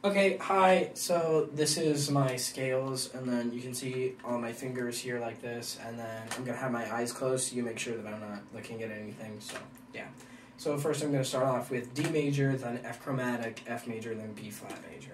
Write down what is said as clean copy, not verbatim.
Okay, hi, so this is my scales, and then you can see all my fingers here like this, and then I'm going to have my eyes closed so you make sure that I'm not looking at anything, so yeah. So first I'm going to start off with D major, then F chromatic, F major, then B flat major.